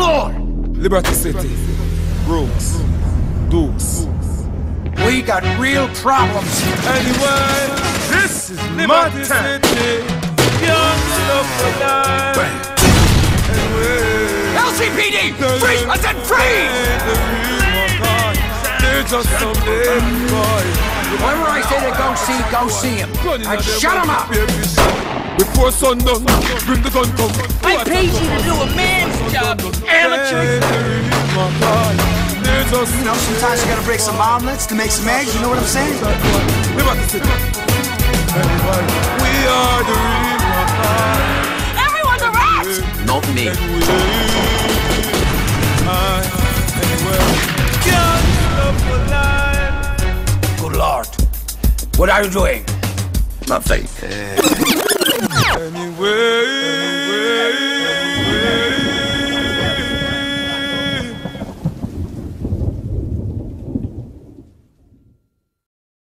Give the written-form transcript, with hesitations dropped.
more! Liberty City, Brooks, Dukes. We got real problems. Anyway, This is Liberty City, young love for life. LCPD! Free! I said free! They're just some damn boys. Whoever I say to go see him. And shut him up! Before sundown, bring the gun come. I paid you to do a man's job, amateur. You know, sometimes you gotta break some omelets to make some eggs, you know what I'm saying? Liberty City. We are the real Everyone's a rat! Not me. Good Lord. What are you doing? Nothing. Anyway.